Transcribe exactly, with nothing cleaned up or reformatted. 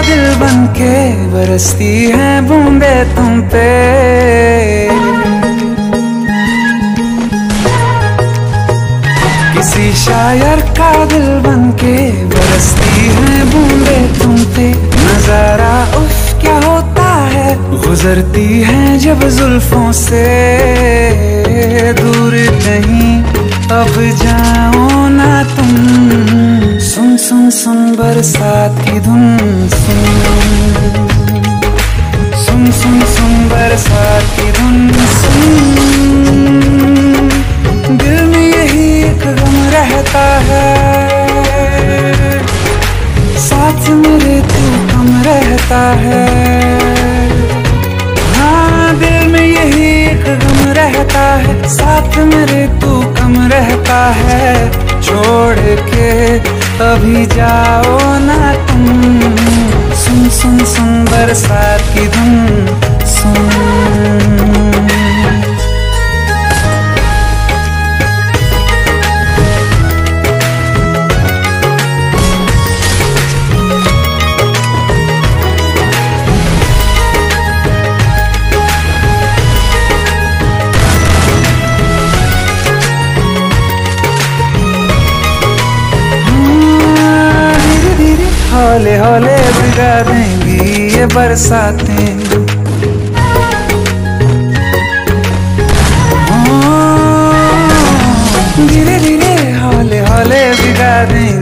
दिल बनके बरसती है बूंदे तुम पे। किसी शायर का दिल बनके बरसती है बूंदे तुम पे। नजारा उफ क्या होता है, गुजरती है जब जुल्फों से। दूर कहीं अब जाओ ना तुम, सुन सुन सुन बरसात की धुन। सुन सुन सुन सुन बरसात की धुन। सुन दिल में यही एक गम रहता है, साथ मेरे तू कम रहता है। हाँ दिल में यही एक गम रहता है, साथ मेरे तू कम रहता है। छोड़ के अभी जाओ ना तुम, सुन सुन सुन बरसात की धुन। सुन हौले हौले भिगा देंगी ये बरसातें। धीरे धीरे हौले हौले भिगा देंगी